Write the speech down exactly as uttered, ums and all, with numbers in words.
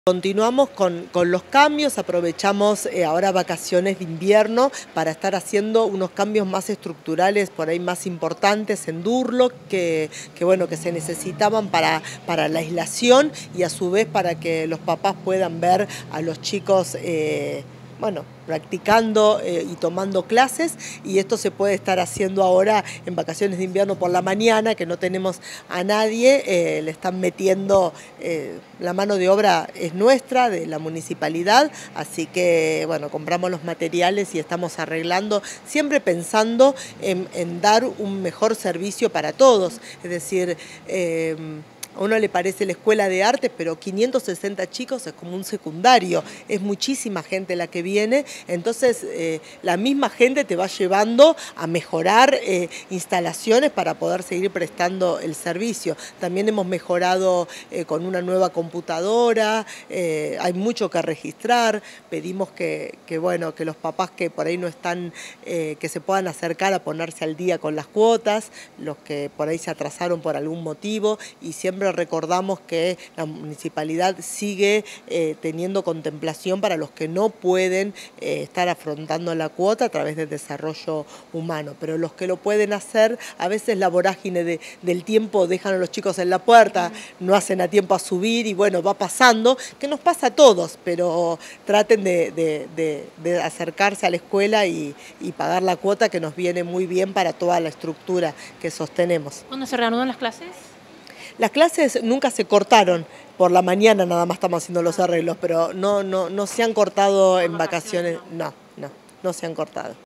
Continuamos con, con los cambios, aprovechamos eh, ahora vacaciones de invierno para estar haciendo unos cambios más estructurales, por ahí más importantes en Durlock, que, que, bueno, que se necesitaban para, para la aislación y a su vez para que los papás puedan ver a los chicos eh, bueno, practicando eh, y tomando clases, y esto se puede estar haciendo ahora en vacaciones de invierno por la mañana, que no tenemos a nadie, eh, le están metiendo, eh, la mano de obra es nuestra, de la municipalidad, así que bueno, compramos los materiales y estamos arreglando, siempre pensando en, en dar un mejor servicio para todos, es decir, eh, a uno le parece la escuela de arte, pero quinientos sesenta chicos es como un secundario, es muchísima gente la que viene, entonces eh, la misma gente te va llevando a mejorar eh, instalaciones para poder seguir prestando el servicio. También hemos mejorado eh, con una nueva computadora, eh, hay mucho que registrar, pedimos que, que, bueno, que los papás que por ahí no están, eh, que se puedan acercar a ponerse al día con las cuotas, los que por ahí se atrasaron por algún motivo, y siempre recordamos que la municipalidad sigue eh, teniendo contemplación para los que no pueden eh, estar afrontando la cuota a través del desarrollo humano, pero los que lo pueden hacer, a veces la vorágine de, del tiempo dejan a los chicos en la puerta, no hacen a tiempo a subir y bueno, va pasando, que nos pasa a todos, pero traten de, de, de, de acercarse a la escuela y, y pagar la cuota, que nos viene muy bien para toda la estructura que sostenemos. ¿Cuándo se reanudan las clases? Las clases nunca se cortaron, por la mañana nada más estamos haciendo los arreglos, pero no, no, no se han cortado en vacaciones, no, no, no se han cortado.